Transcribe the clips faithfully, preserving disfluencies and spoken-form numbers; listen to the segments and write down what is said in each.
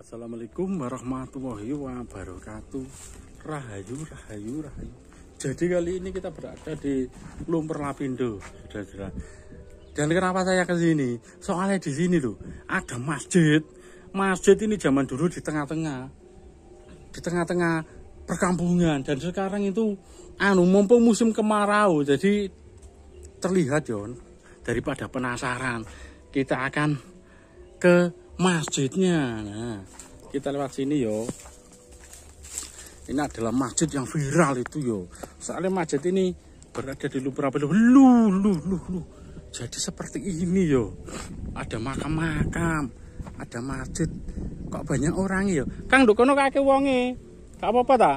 Assalamualaikum warahmatullahi wabarakatuh. Rahayu, rahayu, rahayu. Jadi kali ini kita berada di Lumpur Lapindo, saudara-saudara. Dan kenapa saya ke sini? Soalnya di sini loh ada masjid. Masjid ini zaman dulu di tengah-tengah, di tengah-tengah perkampungan. Dan sekarang itu, anu, mumpung musim kemarau, jadi terlihat Yon. Daripada penasaran, kita akan ke masjidnya. Nah, kita lewat sini yo. Ini adalah masjid yang viral itu yo. Soalnya masjid ini berada di Lumpur Lapindo. Lu, lu, lu, lu. Jadi seperti ini yo. Ada makam-makam, ada masjid. Kok banyak orang yo? Kang Dukono kakek wonge. Gak apa-apa ta?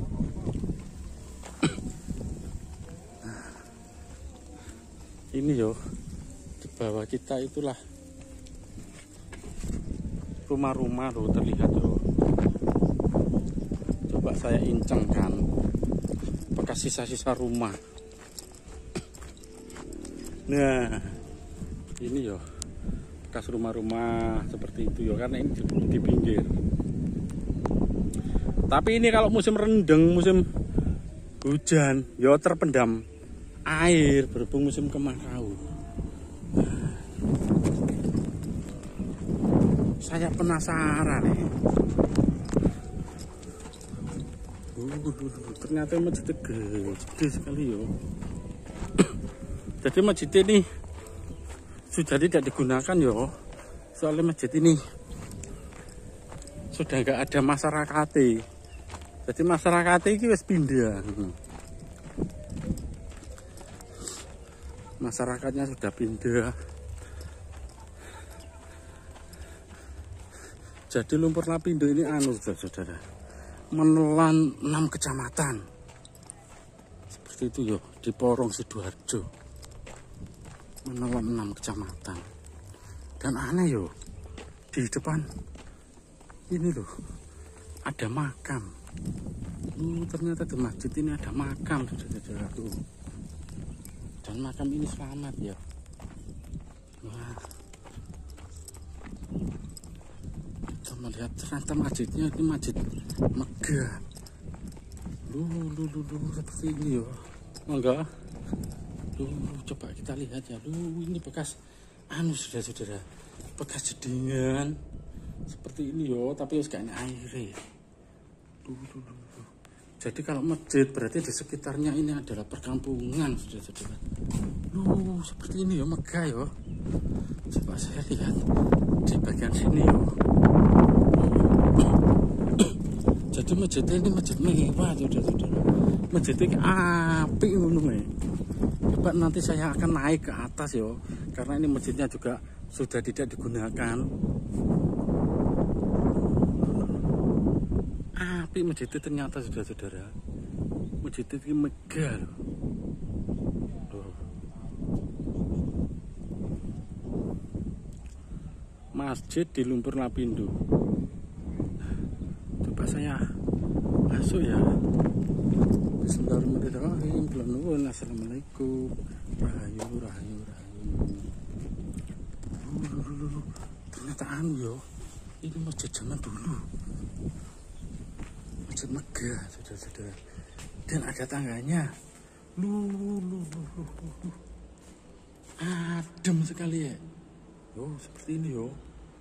Ini yo. Di bawah kita itulah rumah-rumah tuh terlihat tuh. Coba saya incengkan bekas sisa-sisa rumah. Nah, ini yo bekas rumah-rumah seperti itu yo, karena ini di, di pinggir. Tapi ini kalau musim rendeng, musim hujan, yo terpendam air berhubung musim kemarau. Saya penasaran nih. Uh, ternyata masjid gede, gede sekali yo. Jadi masjid ini sudah tidak digunakan yo. Soalnya masjid ini sudah nggak ada masyarakat. Jadi masyarakat ini wis pindah. Masyarakatnya sudah pindah. Jadi Lumpur Lapindo ini anu saudara, menelan enam kecamatan. Seperti itu yo, di Porong Sidoarjo. Menelan enam kecamatan. Dan aneh yo, di depan ini loh ada makam. Uh, ternyata di masjid ini ada makam saudara-saudara tuh. Dan makam ini selamat ya. Wah. Melihat ternyata masjidnya ini masjid megah. Lu lu lu lu seperti ini yo. Enggak. Lu coba kita lihat ya. Lu ini bekas anu saudara-saudara. Bekas jedingan. Seperti ini yo, tapi harus kayaknya air. Lu lu lu. Jadi kalau masjid berarti di sekitarnya ini adalah perkampungan saudara-saudara. Lu seperti ini yo, megah yo. Coba saya lihat di bagian sini yo. Jadi masjid ini masjid mewah saudara-saudara. Masjid ini api ngono ya. Coba nanti saya akan naik ke atas yo, karena ini masjidnya juga sudah tidak digunakan. Api masjid itu ternyata saudara-saudara. Masjid ini megah loh. Loh. Masjid di Lumpur Lapindo. Coba saya masuk ya. Bismillahirrahmanirrahim. Nuwun. Assalamualaikum. Rahayu, rahayu, rahayu. Ternyata anu yo, ini masjid zaman dulu. Masjid megah, saudara-saudara. Dan ada tangganya. Lu, lu, lu, lu, lu. Adem sekali ya. Yo, seperti ini yo.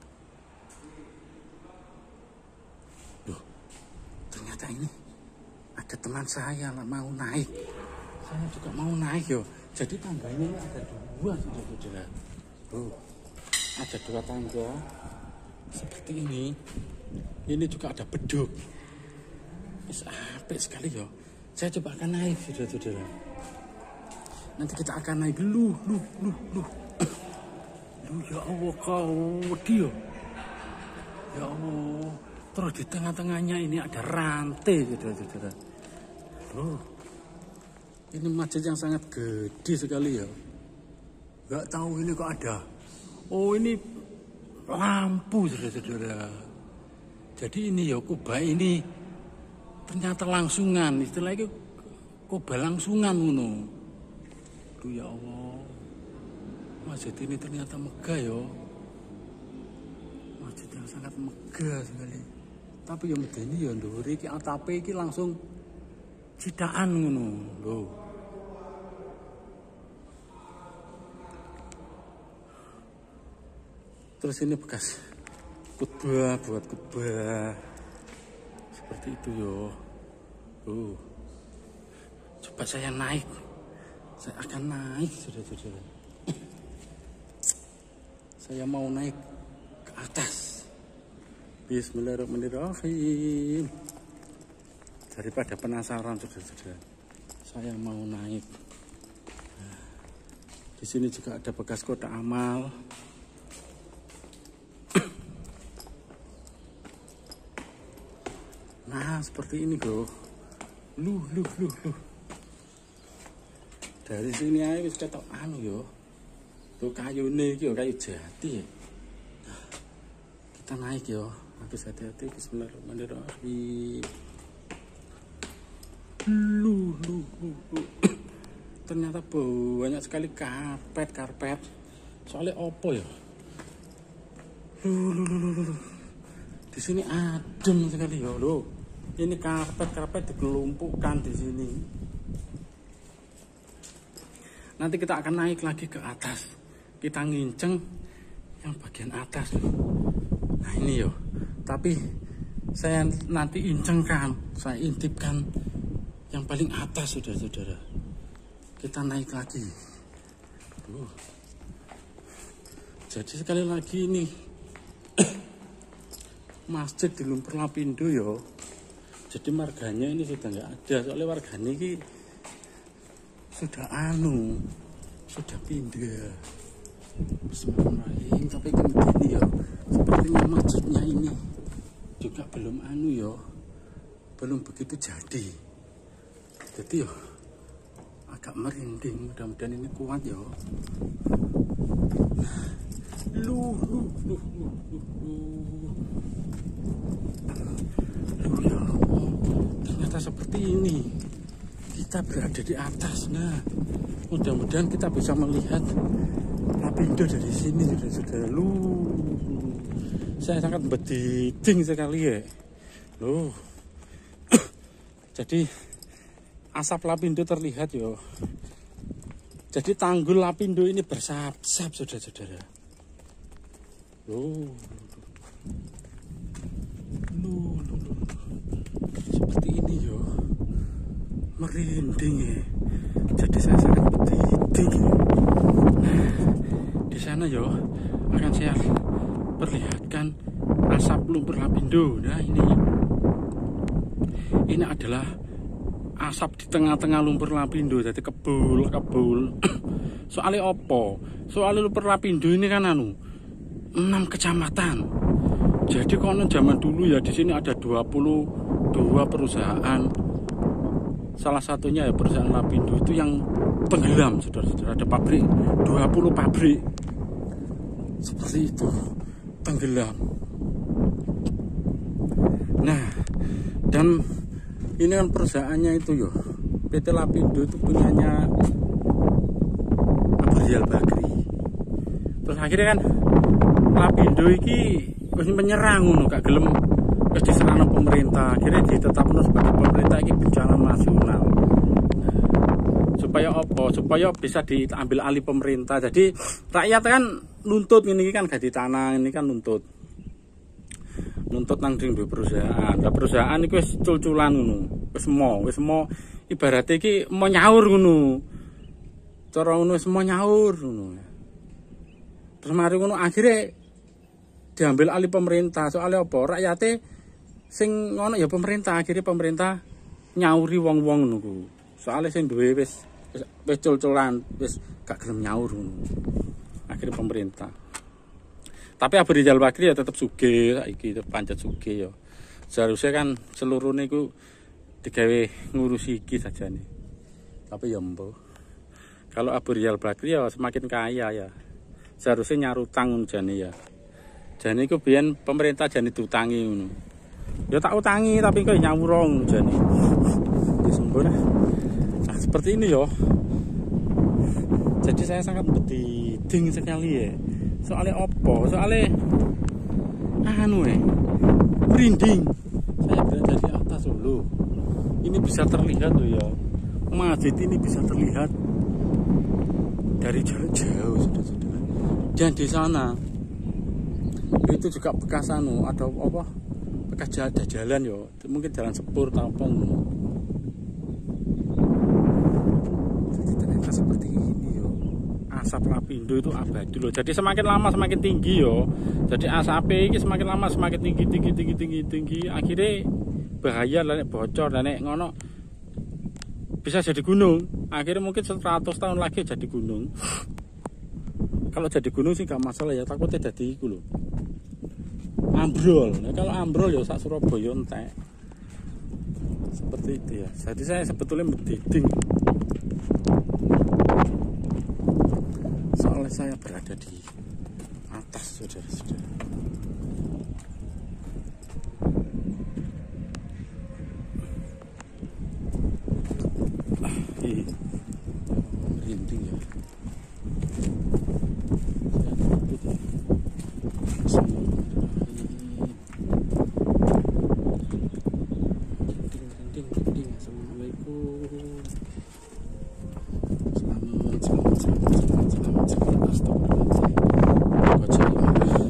Ternyata ini ada teman saya lah mau naik. Saya juga mau naik yo. Jadi tangganya ini ada dua saudara-saudara. Oh, ada dua tangga seperti ini. Ini juga ada beduk. Apik sekali yo. Saya coba akan naik saudara-saudara. Nanti kita akan naik dulu, lu, lu, lu. Lu ya Allah kau dia. Ya Allah. Terus di tengah-tengahnya ini ada rantai, saudara-saudara. Loh, ini masjid yang sangat gede sekali ya. Gak tahu ini kok ada. Oh, ini lampu, saudara-saudara. Jadi ini ya kubah ini ternyata langsungan. Istilahnya kubah langsungan ngono. Duh ya Allah. Masjid ini ternyata megah ya. masjid yang sangat megah sekali. Tapi yang medeni ya ndhuwur iki atape iki langsung cidaan ngono lho. Terus ini bekas khutbah, buat khutbah seperti itu yo. Uh. Coba saya naik, saya akan naik, saudara-saudara. Saya mau naik ke atas. Bismillahirrahmanirrahim. Daripada penasaran, saudara-saudara, saya mau naik. Nah, di sini juga ada bekas kotak amal. Nah, seperti ini, bro. Luh, luh, luh, luh. Dari sini aja wis ketok anu yo. Tuh kayune iki yo kayu jati. Nah, kita naik yo. Habis hati-hati. Bismillahirrahmanirrahim. Luh, luh, luh, luh. Ternyata banyak sekali karpet-karpet. Soalnya opo ya? Luh, luh, luh, luh. Di sini adem sekali yo, loh. Ini karpet-karpet dikelumpukkan di sini. Nanti kita akan naik lagi ke atas. Kita nginceng yang bagian atas loh. Nah ini yo. Tapi saya nanti incengkan, saya intipkan yang paling atas, saudara-saudara. Kita naik lagi. Tuh. Jadi sekali lagi ini masjid di Lumpur Lapindo yo. Jadi marganya ini sudah nggak ada, soalnya warganya ini sudah anu, sudah pindah. Bismillahirrahmanirrahim. Tapi kemudian ya, sepertinya masjidnya ini juga belum anu yo, belum begitu jadi. Jadi yo agak merinding. Mudah-mudahan ini kuat yo. Luh, luh, luh, luh, luh, luh. Luh ya Allah, ternyata seperti ini. Kita berada di atas. Nah, mudah-mudahan kita bisa melihat Lapindo dari sini, saudara-saudara. Luh, saya sangat bediding sekali ya. Loh, jadi asap Lapindo terlihat yo. Jadi tanggul Lapindo ini bersap-sap, saudara-saudara. Loh, loh, loh, loh. Seperti ini yo, merinding ya. Jadi saya sangat bediding. Nah, di sana yo akan saya perlihatkan asap Lumpur Lapindo. Nah ini, ini adalah asap di tengah-tengah Lumpur Lapindo. Jadi kebul, kebul. Soalnya opo? Soalnya Lumpur Lapindo ini kan anu enam kecamatan. Jadi konon zaman dulu ya di sini ada dua puluh dua perusahaan. Salah satunya ya perusahaan Lapindo itu yang tenggelam, saudara-saudara. Ada pabrik, dua puluh pabrik. Seperti itu, tenggelam. Nah, dan ini kan perusahaannya itu yo, P T Lapindo itu punyanya Abu Rizal Bakri. Terus akhirnya kan Lapindo iki wis menyerang ngono, gak gelem wis diserang pemerintah. Akhirnya ditetapkan sebagai pemerintah iki bencana nasional. Supaya apa? Supaya bisa diambil alih pemerintah. Jadi rakyat kan nuntut ini kan ganti tanah, ini kan nuntut. Nuntut nang ding perusahaan. Lah perusahaan iki wis cul-culan ngono. Wis mo, wis mo ibaratnya iki mau nyaur ngono. Cara ngono wis mo nyaur ngono. Terus mari ngono akhirnya diambil alih pemerintah. Soalnya apa? Rakyatnya sing ngono ya pemerintah, akhirnya pemerintah nyauri wong-wong ngono ku. Soalnya sing duwe wis wis cul-culan, wis gak gelem nyaur ngono. Akhirnya pemerintah. Tapi Abu Rizal Bakri ya tetap sugih saiki, pancet sugih ya. Seharusnya kan seluruhnya iku digawe ngurusi iki saja nih. Tapi ya mbo. Kalau Abu Rizal Bakri ya semakin kaya ya. Seharusnya nyarutang jane ya. Jane iku biyen pemerintah jane diutangi ngono. Ya tak utangi tapi kok nyawurong jane. Disembunyi. Nah, seperti ini yo. Jadi saya sangat bediding sekali ya. Soalnya opo? Soalnya anu eh merinding. Saya berada di atas Solo. Ini bisa terlihat loh ya, masjid ini bisa terlihat dari jarak jauh, saudara-saudara. Dan di sana itu juga bekas anu, ada apa? Bekas ada jalan yo, mungkin jalan sepur tampung. Jadi ternyata seperti ini yo. Asap Lapindo itu abadi loh. Jadi semakin lama semakin tinggi yo. Jadi asapnya ini semakin lama semakin tinggi tinggi tinggi tinggi tinggi. Akhirnya bahaya lah nek bocor dan nek ngono bisa jadi gunung. Akhirnya mungkin seratus tahun lagi jadi gunung. Kalau jadi gunung sih gak masalah ya, takutnya jadi iku lho. Ambrol. Nah, kalau ambrol ya sak Surabaya entek. Seperti itu ya. Jadi saya sebetulnya mendiding. Soalnya saya berada di atas, saudara-saudara. Ah, ini merinding ya. Saya takut ya. Merinding, merinding. Assalamualaikum. Selamat, selamat, selamat, selamat, selamat, selamat. Astagfirullahaladzim.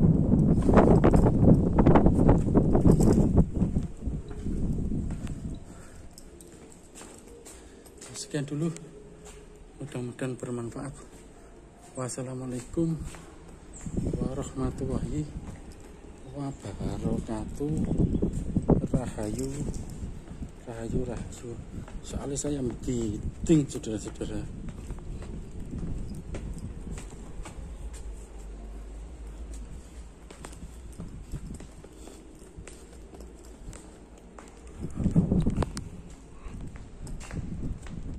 Sekian dulu, mudah-mudahan bermanfaat. Wassalamualaikum warahmatullahi wabarakatuh. Rahayu, rahayu, rahayu. Soalnya saya mendiding, saudara-saudara.